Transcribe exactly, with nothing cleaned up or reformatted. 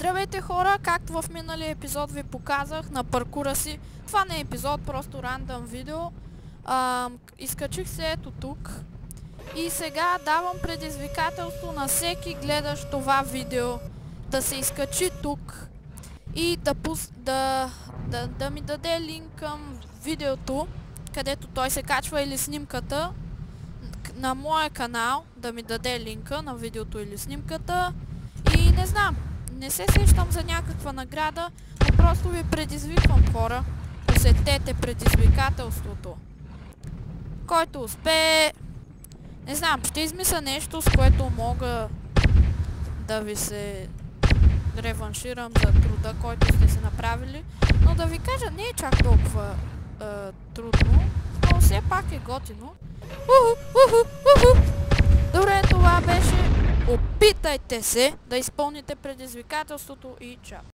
Здравейте хора, както в миналия епизод ви показах на паркура си. Това не е епизод, просто рандъм видео. А, изкачих се ето тук. И сега давам предизвикателство на всеки гледащ това видео да се изкачи тук и да, пус... да, да, да ми даде линк към видеото, където той се качва, или снимката на моя канал, да ми даде линка на видеото или снимката. И не знам, не се сещам за някаква награда, но просто ви предизвиквам, хора. Усетете предизвикателството. Който успее... Не знам, ще измисля нещо, с което мога да ви се реванширам за труда, който сте се направили. Но да ви кажа, не е чак толкова е, трудно, но все пак е готино. Уху, уху, уху. Добре, това беше. Опитайте се да изпълните предизвикателството и чао.